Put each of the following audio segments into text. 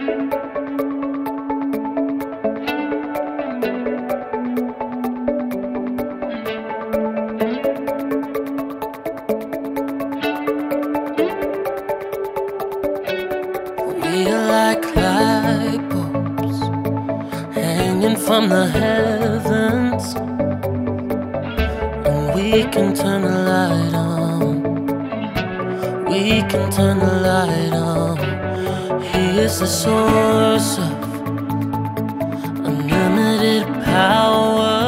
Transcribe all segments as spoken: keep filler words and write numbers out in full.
We are like light bulbs hanging from the heavens, and we can turn the light on. We can turn the light on. He is the source of unlimited power.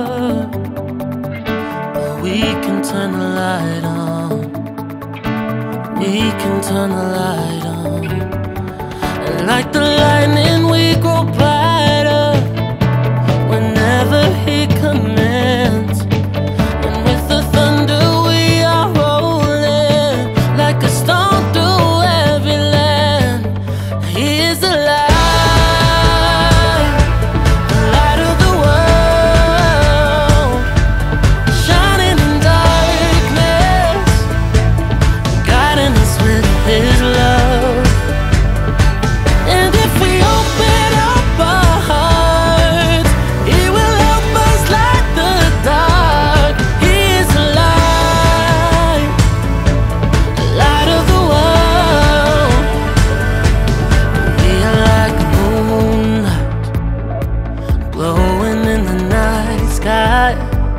But we can turn the light on. We can turn the light on. And like the lightning we grow brighter whenever He commands. And with the thunder we are rolling like a stone through every land. He is the light, the light of the world, shining in darkness, guiding us with His love. And if we open up our hearts, He will help us light the dark. He is the light, the light of the world. We are like moonlight, glowing in the night sky.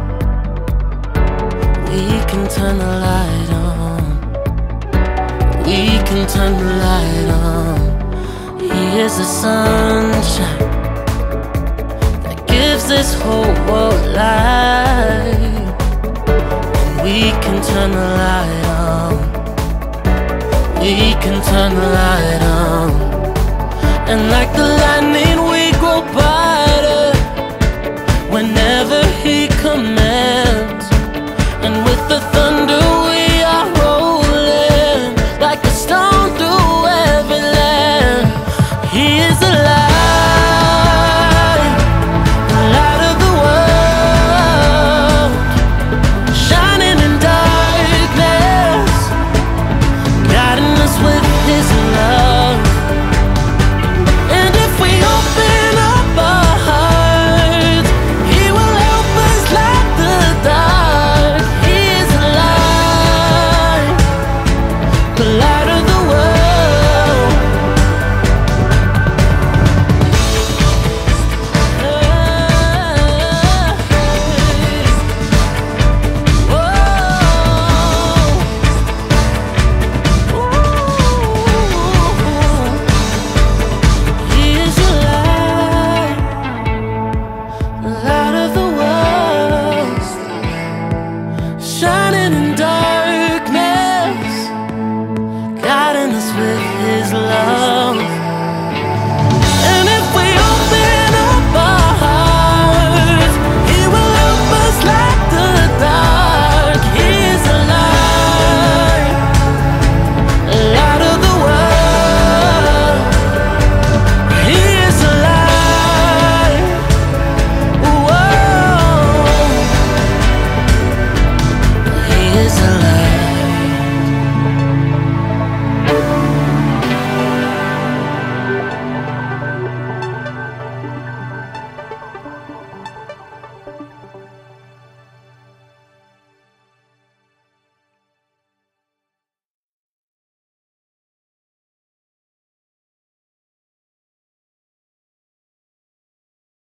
We can turn the light on. We can turn the light on. He is the sunshine that gives this whole world light. And we can turn the light on. We can turn the light on. And like the lightning we grow brighter whenever He commands. And with the thunder we are rolling like a stone through every land. He is the light, the light of the world, shining in darkness, guiding us with His love. And if we open up our hearts, He will help us light the dark. He is the light, the light.